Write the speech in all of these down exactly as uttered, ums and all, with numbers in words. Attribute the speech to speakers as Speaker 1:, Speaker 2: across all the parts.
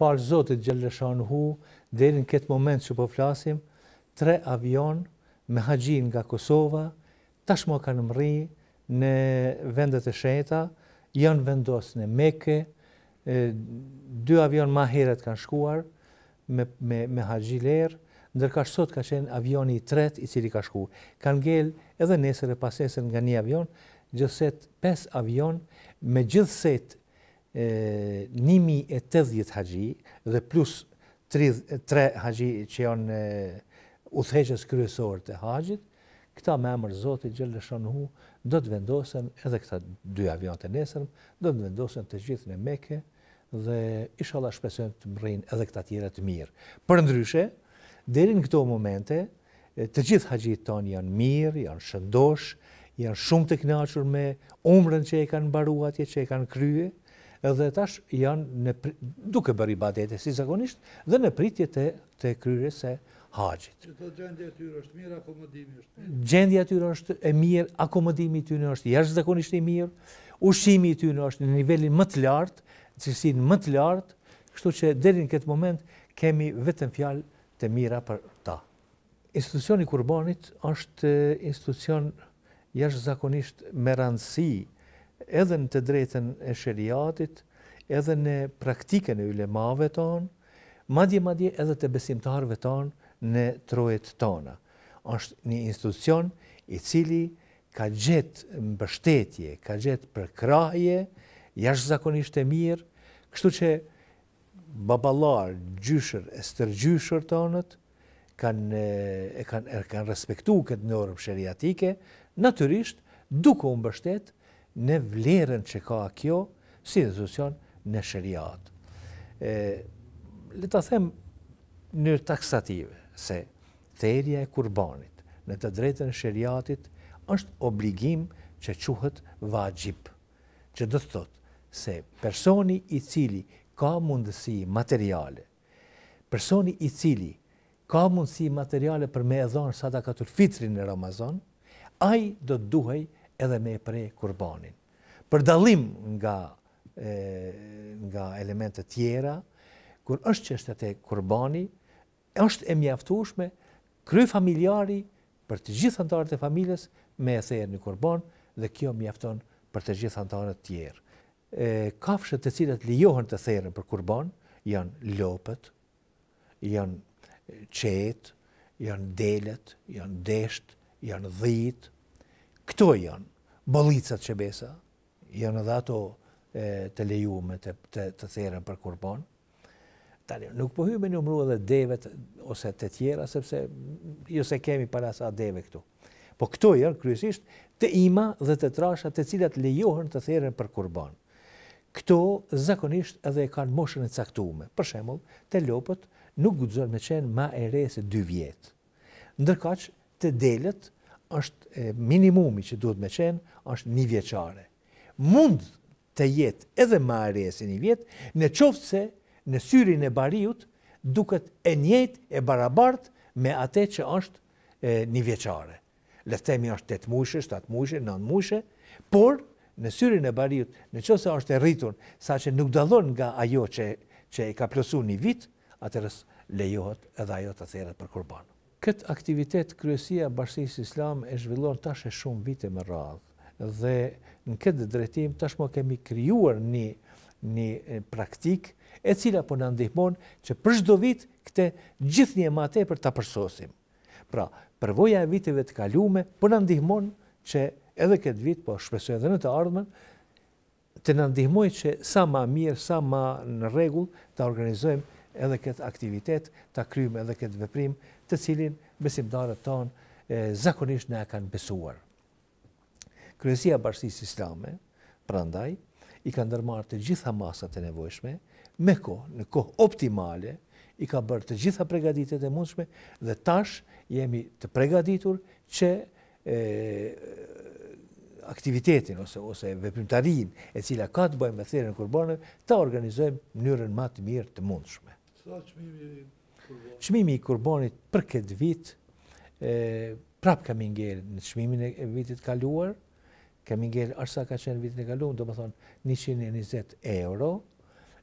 Speaker 1: falë Zotit Gjellëshanhu, deri në këtë moment që po flasim, tre avion me haxhin nga Kosova, tashmë kanë mri në vendet e shenjta, janë vendosur në Mekë, dy avion ma herët kanë shkuar me, me, me haxhi lerë, ndërka sot ka qenë avioni i tret i cili ka shku. Kanë ngel edhe nesër e pasesër nga një avion, gjithset pes avion me gjithset një mijë e tetëdhjetë haxhi dhe plus tre haxhi që janë udhëheqës kryesor të haxhit, këta me emër Zotit Gjellëshanhu do të vendosen edhe këta dy avion të nesërm, do të vendosen të gjithë në Mekë dhe inshallah shpresojmë të mrrin edhe këta tjera të mirë. Përndryshe, deri në këto momente, të gjithë haxhit tonë janë mirë, janë shëndosh, janë shumë të kënaqur me umrën që e kanë mbaru atje, që e kanë krye, edhe tash janë në, duke bërë ibadete si zakonisht dhe në pritje të, të kryerjes së haxhit.
Speaker 2: Gjendja e tyre është mirë, akomodimi është mirë.
Speaker 1: Gjendja e tyre është e mirë, akomodimi i tyre është jashtëzakonisht i mirë, ushqimi i tyre është në nivelin më të lartë, cilësinë më të lartë, kështu që deri në këtë moment kemi vetëm fjalë të mira për ta. Institucioni Kurbanit është institucion jashtëzakonisht me rëndësi edhe në të drejtën e sheriatit, edhe në praktikën e ulemave tonë, madje madje edhe të besimtarëve tonë në trojet tona. Është një institucion i cili ka gjetë mbështetje, ka gjetë përkrahje, jashtëzakonisht e mirë, kështu që baballar, gjyshër e stërgjyshër tonët kanë e kanë e kanë respektuar këtë normë sheriatike, natyrisht duke u mbështet në vlerën që ka kjo si institucion në sheriat. Le ta them në mënyrë taksative se thërria e kurbanit në të drejtën e sheriatit është obligim që quhet vajib, që do të thotë se personi i cili ka mundësi materiale, personi i cili ka mundësi materiale për me e dhonë sadakatul fitrin në Ramazan, ai do të duhej edhe me e prej kurbanin. Për dallim nga, e, nga elementet tjera, kur është çështja e kurbani, është e mjaftueshme kryefamiljari për të gjithë anëtarët e familjes me e therrë në kurban dhe kjo mjafton për të gjithë anëtarët tjerë. E, kafshët të cilat lejohen të therren për kurban janë lopët, janë qetë, janë delet, janë desht, janë dhit. Këto janë bollicat qebesa, janë edhe ato e, të lejume të, të, të therren për kurban. Tani, nuk po hyjmë në numëru edhe devet ose të tjera, sepse jo se kemi para sa deve këtu. Po këto janë kryesisht të ima dhe të trasha të cilat lejohen të therren për kurban. Këto zakonisht edhe kanë moshën e caktuar. Për shembull, të lopët nuk guxon me qenë ma e re se dy vjet. Ndërkaq të delet është minimumi që duhet me qenë është një vjeçare. Mund të jetë edhe ma e re se një vjet, në qoftë se në syrin e bariut duket e njëjtë e barabartë me atë që është e, një vjeçare. Le të themi është tetë muajshe, shtatë muajshe, nëntë muajshe, por në syrin e bariut, në qoftë se është e rritur saqë nuk dallon nga ajo që që e ka plotsuar një vit, atëherë lejohet edhe ajo të therret për kurban. Këtë aktivitet kryesia e Bashkisë Islame e zhvillon tash e shumë vite me radhë dhe në këtë drejtim tashmë kemi krijuar një një praktik e cila po na ndihmon që për çdo vit këtë gjithnjë më tepër ta përsosim. Pra, përvoja e viteve të kaluara po na ndihmon që edhe këtë vit, po shpresoj edhe në të ardhmen, të na ndihmojë që sa më mirë, sa më në rregull ta organizojmë edhe këtë aktivitet, ta kryejmë edhe këtë veprim, të cilin besimtarët tonë zakonisht na kanë besuar. Kryesia e Bashkisë Islame, prandaj, i ka ndërmarrë të gjitha masat e nevojshme, me kohë, në kohë optimale, i ka bërë të gjitha përgatitjet e mundshme dhe tash jemi të përgatitur që e, aktivitetin ose, ose veprimtarinë e cila ka të bëjë me therrjen e kurbanëve, ta organizojmë në mënyrën më të mirë të mundshme.
Speaker 2: Sa çmimi i kurbanit?
Speaker 1: Çmimi i kurbanit për këtë vit, e, prap kemi ngel në çmimin e vitit kaluar, kemi ngel ashtu sa ka qenë vitin e kaluar, do të thonë njëqind e njëzet euro,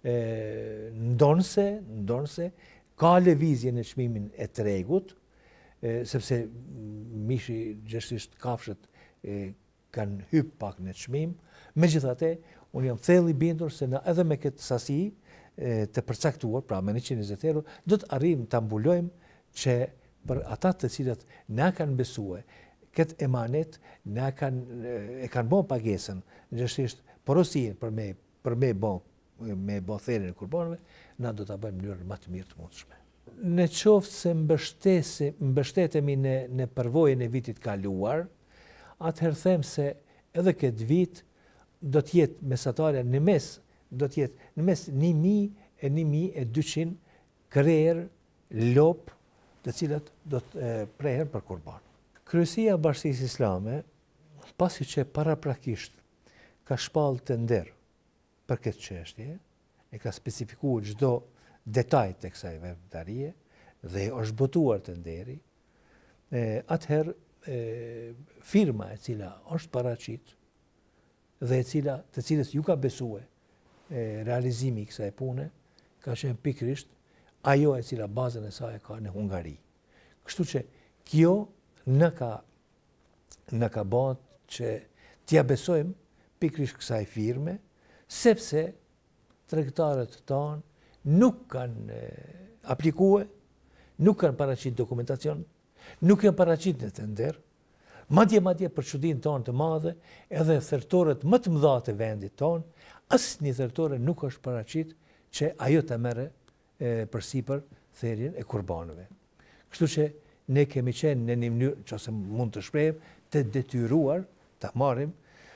Speaker 1: ndonse, ndonse, ka lëvizje në çmimin e tregut, sepse mishi gjithsesi kafshët kanë hyp pak në çmim. Megjithatë, unë jam thellë i bindur se na edhe me këtë sasi të përcaktuar, pra me njëqind e njëzet euro, do të arrijmë ta mbulojmë që për ata të cilët na kanë besuar këtë emanet, na kanë e kanë bën pagesën, gjithsesi porosin për me për me bën me bën therrjen e kurbanëve, na do ta bëjmë në mënyrë më të mirë të mundshme. Në qoftë se mbështesi, mbështetemi në, në përvojën e vitit kaluar, atëherë them se edhe këtë vit do të jetë mesatarja në mes, do të jetë në mes një mijë e një mijë e dyqind krerë, lop, të cilat do të prehen për kurban. Kryesia e Bashkisë Islame, pasi që paraprakisht ka shpallë të nder për këtë çështje, e ka specifikuar çdo detaj të kësaj veprimtarie dhe është botuar të nderi, atëherë firma e cila është paraqit dhe e cila të cilës ju ka besuar realizimi i kësaj pune, ka qenë pikërisht ajo e cila bazën e saj ka në Hungari. Kështu që kjo në ka në ka bën që t'ja besojmë pikërisht kësaj firme, sepse tregtarët tanë nuk kanë aplikuar, nuk kanë paraqit dokumentacion, nuk kanë paraqit në tender, madje madje për çudinë tonë të madhe, edhe thertorët më të mëdha të vendit tonë, asnjë thertore nuk është paraqit që ajo të merre përsipër therrjen e kurbanëve. Kështu që ne kemi qenë në një mënyrë, nëse mund të shprehem, të detyruar ta marrim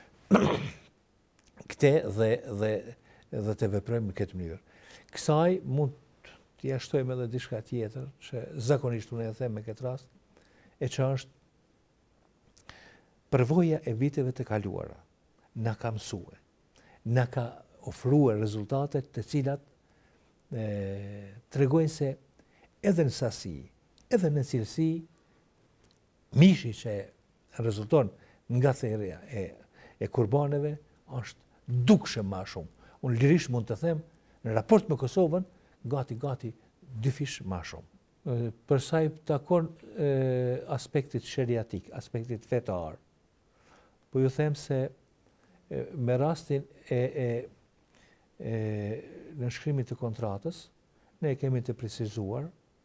Speaker 1: këtë dhe dhe dhe të veprojmë në këtë mënyrë. Kësaj mund të jashtojmë edhe diçka tjetër, që zakonisht unë e them me këtë rast, e që është përvoja e viteve të kaluara. Na ka mësue, na ka ofruar rezultate të cilat tregojnë se edhe në sasi, edhe në cilësi, mishi që rezulton nga therrja e, e kurbaneve është dukshëm më shumë. Unë lirisht mund të them, në raport me Kosovën, gati gati dy fish më shumë. Për sa i takon aspektit sheriatik, aspektit fetar, po ju them se me rastin e, e, e në shkrimit të kontratës, ne kemi të precizuar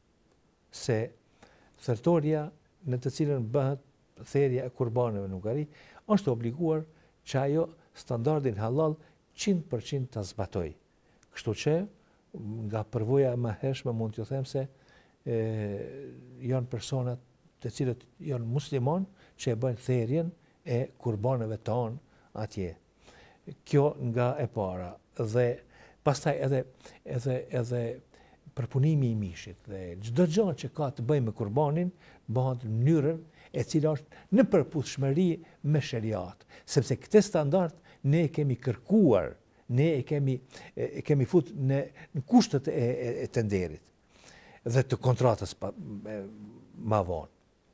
Speaker 1: se thertoria në të cilën bëhet therrja e kurbanëve në Hungari është obliguar që ajo standardin halal njëqind përqind të zbatoj. Kështu që, nga përvoja më hershme mund t'ju them se e, janë personat të cilët janë muslimon që e bëjnë therrjen e kurbanëve tonë atje. Kjo nga e para. Dhe pastaj edhe, edhe, edhe përpunimi i mishit dhe çdo gjë që ka të bëjë me kurbanin bëhet në mënyrën e cila është në përputhshmëri me sheriat, sepse këtë standard ne e kemi kërkuar, ne e kemi e kemi fut në, në kushtet e, e, e tenderit dhe të kontratës pa, e, ma vonë.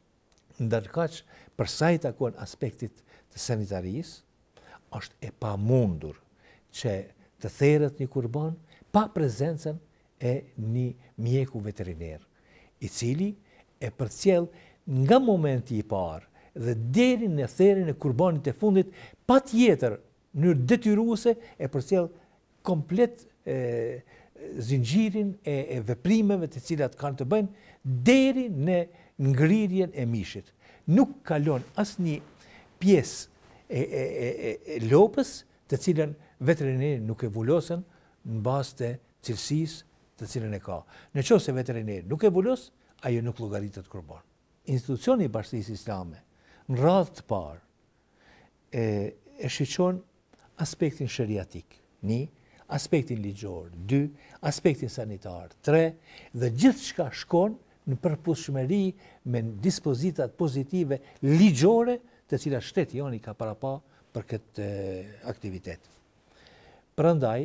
Speaker 1: Ndërkaq për sa i takon aspektit të sanitarisë, është e pamundur që të therret një kurban pa prezencën e një mjeku veteriner, i cili e përcjell nga momenti i parë dhe deri në therrjen e kurbanit të fundit, patjetër në mënyrë detyruese e përcjell komplet e, zinxhirin e, e veprimeve të cilat kanë të bëjnë deri në ngrirjen e mishit. Nuk kalon asnjë pjesë e, e, e, e lopës të cilën veterineri nuk e vulosën në bazë të cilësisë të cilën e ka. Në qoftë se veterineri nuk e vulos, ajo nuk llogaritet kurban. Institucioni i Bashkisë Islame në radhë të parë e, e shiqon aspektin sheriatik, një, aspektin ligjor, dy, aspektin sanitar, tre, dhe gjithçka shkon në përputhshmëri me dispozitat pozitive ligjore të cilat shteti jon i ka parapa për këtë e, aktivitet. Prandaj,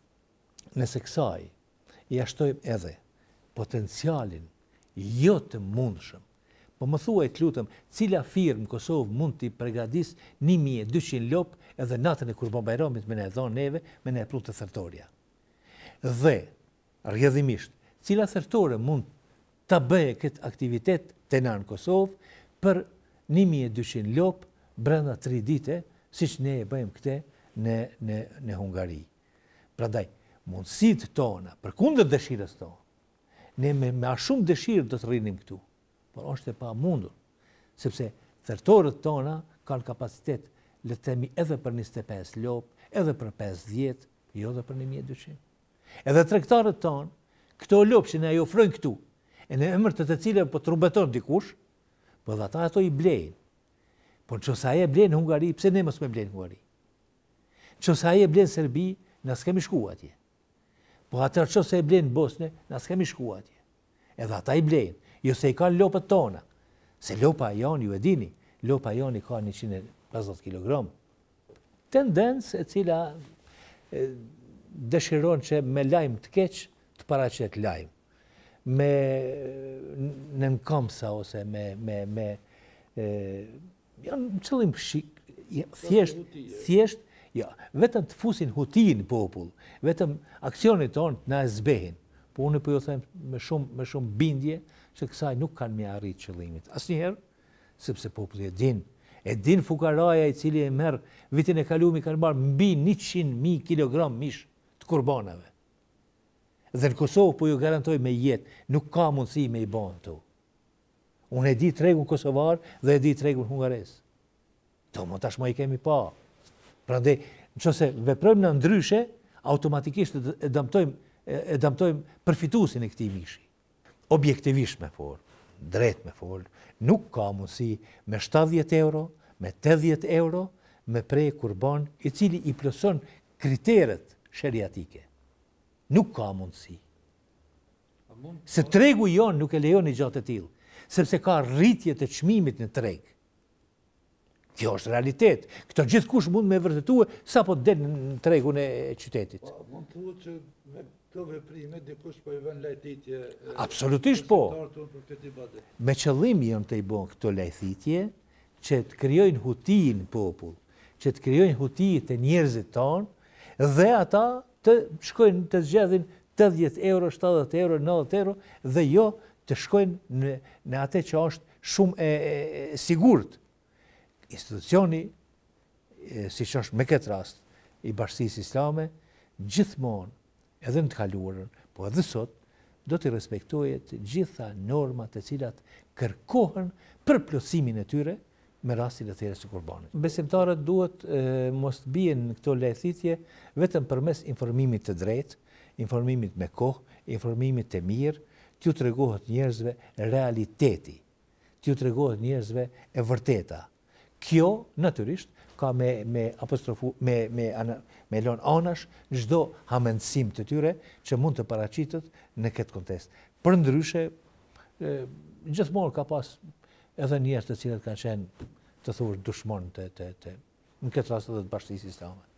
Speaker 1: nëse kësaj i ashtojmë edhe potencialin jo të mundshëm, po më thuaj të lutem, cila firmë Kosovë mund t'i përgatis një mijë e dyqind lop edhe natën e Kurban Bajramit me ne dhon neve, me ne pru të thertoria. dhe rrjedhimisht, cila thertore mund ta bëjë këtë aktivitet të na në Kosovë për një mijë e dyqind lop brenda tri dite, siç ne e bëjmë këtë në në në Hungari. Prandaj, mundësitë tona përkundër dëshirës tonë, ne me me aq shumë dëshirë do të rrinim këtu, por është e pamundur, sepse thertorët tona kanë kapacitet le të themi edhe për njëzet e pesë lop, edhe për pesëdhjetë, jo edhe për një mijë e dyqind. Edhe tregtarët tonë, këto lop që ne i ofrojnë këtu, e në emër të të cilëve po trubeton dikush, po dhe ata ato i blejnë. Po nëse ai e blen në Hungari, pse ne mos me blen në Hungari? Nëse ai e blen në Serbi, na s'kemi shku atje. Po atëherë nëse e blen në Bosnë, na s'kemi shku atje. Edhe ata i blejnë, jo se i kanë lopët tona. Se lopa janë, ju e dini, lopa janë i ka njëqind e pesëdhjetë kilogram. Tendencë e cila e, dëshiron që me lajm të keq të paraqet lajm. Me në nënkamsa ose me me me e, janë qëllim shik, thjesht thjesht ja, vetëm të fusin hutin popull, vetëm aksionit tonë na e zbehin. Po unë po ju them me shumë me shumë bindje se kësaj nuk kanë më arrit qëllimit. Asnjëherë, sepse populli e din, e din fukaraja i cili e merr vitin e kaluar kanë marrë mbi njëqind mijë kilogram mish të kurbanave. Dhe në Kosovë po ju garantoj me jetë, nuk ka mundësi me i banë to. Unë e di tregun kosovar dhe e di tregun hungares. To më tashmë i kemi pa. Prandaj, nëse veprojmë në ndryshe, automatikisht e dëmtojmë e dëmtojmë përfituesin e këtij mishi. Objektivisht me fol, drejt me fol, nuk ka mundësi me shtatëdhjetë euro, me tetëdhjetë euro, me prej kurban i cili i plotson kriteret sheriatike. Nuk ka mundësi. Se tregu jonë nuk e lejon një gjatë të tillë, sepse ka rritje të çmimit në treg. Kjo është realitet. Këto gjithkush mund me vërtetue sa po del në tregun e qytetit.
Speaker 2: Po, mund të thuhet që me këto veprime dikush po i vën lajthitje.
Speaker 1: Absolutisht po. Me qëllim janë të i bën këto lajthitje që të krijojnë huti në popull, që të krijojnë huti të njerëzit tonë dhe ata të shkojnë të zgjedhin tetëdhjetë euro, shtatëdhjetë euro, nëntëdhjetë euro dhe jo të shkojnë në, në atë që është shumë e, e, e sigurt. Institucioni, e, si që është me këtë rast, i Bashkisë Islame, gjithmonë, edhe në të kaluarën, po edhe sot, do të respektojë të gjitha normat të cilat kërkohen për plotësimin e tyre me rastin e thirrjes së kurbanit. Besimtarët duhet e, mos të bien në këto lajthitje vetëm përmes informimit të drejtë, informimit me kohë, informimit të mirë, t'ju tregohet njerëzve realiteti, t'ju tregohet njerëzve e vërteta. Kjo, natyrisht, ka me, me apostrofu, me, me, ana, me lon anash çdo hamendësim të tyre që mund të paraqitet në këtë kontekst. Për ndryshe, e, gjithmonë ka pas edhe njerëz të cilët kanë qenë të thuar dushmon të, të, të, në këtë rast edhe të Bashkisë Islame.